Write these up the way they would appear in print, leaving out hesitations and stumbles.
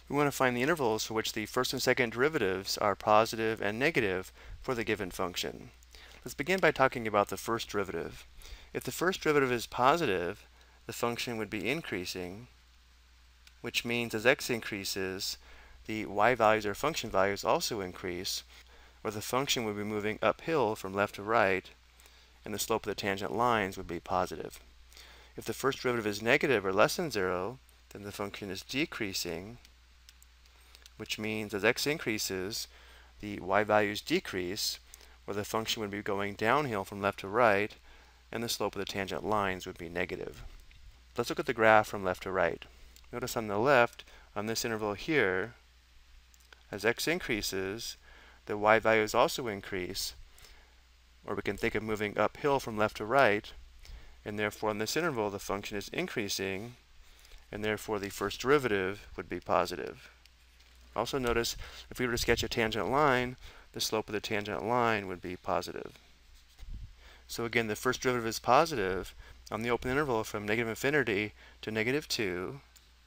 We want to find the intervals for which the first and second derivatives are positive and negative for the given function. Let's begin by talking about the first derivative. If the first derivative is positive, the function would be increasing, which means as x increases, the y values or function values also increase, or the function would be moving uphill from left to right, and the slope of the tangent lines would be positive. If the first derivative is negative or less than 0, then the function is decreasing, which means as x increases, the y values decrease, or the function would be going downhill from left to right, and the slope of the tangent lines would be negative. Let's look at the graph from left to right. Notice on the left, on this interval here, as x increases, the y values also increase, or we can think of moving uphill from left to right, and therefore on this interval the function is increasing, and therefore the first derivative would be positive. Also notice, if we were to sketch a tangent line, the slope of the tangent line would be positive. So again, the first derivative is positive on the open interval from negative infinity to negative 2.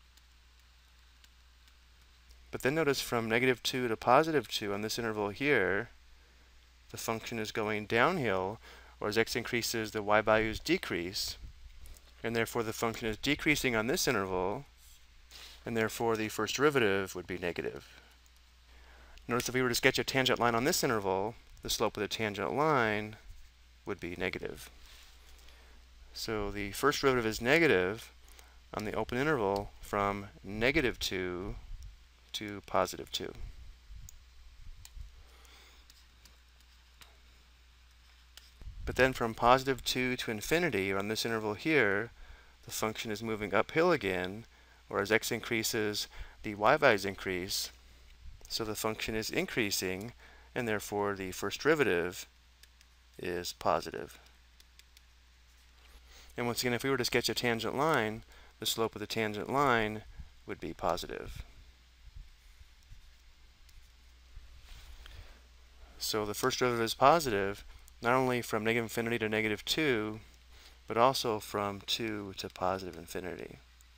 But then notice from negative 2 to positive 2 on this interval here, the function is going downhill, or as x increases, the y values decrease, and therefore the function is decreasing on this interval, and therefore the first derivative would be negative. Notice if we were to sketch a tangent line on this interval, the slope of the tangent line would be negative. So the first derivative is negative on the open interval from negative 2 to positive 2. But then from positive 2 to infinity, or on this interval here, the function is moving uphill again, or as x increases, the y values increase, so the function is increasing, and therefore the first derivative is positive. And once again, if we were to sketch a tangent line, the slope of the tangent line would be positive. So the first derivative is positive, not only from negative infinity to negative 2, but also from 2 to positive infinity.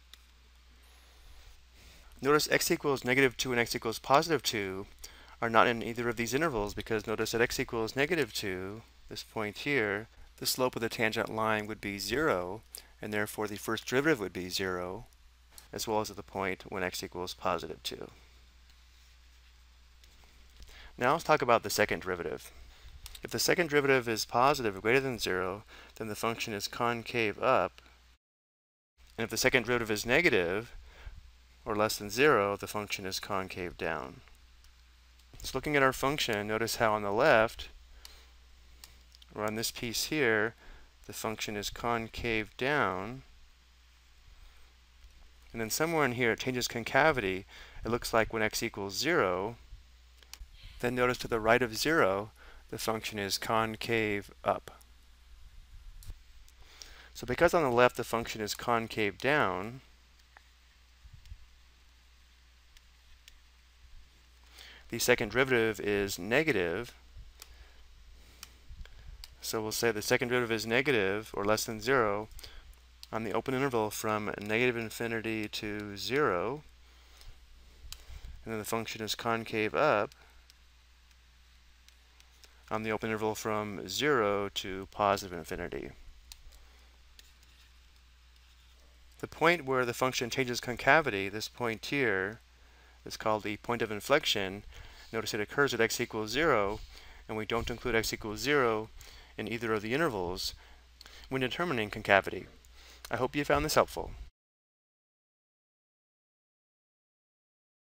Notice x equals negative 2 and x equals positive 2 are not in either of these intervals, because notice at x equals negative 2, this point here, the slope of the tangent line would be 0, and therefore the first derivative would be 0, as well as at the point when x equals positive 2. Now let's talk about the second derivative. If the second derivative is positive or greater than 0, then the function is concave up. And if the second derivative is negative or less than 0, the function is concave down. So looking at our function, notice how on the left, or on this piece here, the function is concave down. And then somewhere in here it changes concavity. It looks like when x equals 0, then notice to the right of 0, the function is concave up. So because on the left the function is concave down, the second derivative is negative. So we'll say the second derivative is negative or less than 0 on the open interval from negative infinity to 0. And then the function is concave up on the open interval from 0 to positive infinity. The point where the function changes concavity, this point here, is called the point of inflection. Notice it occurs at x equals 0, and we don't include x equals 0 in either of the intervals when determining concavity. I hope you found this helpful.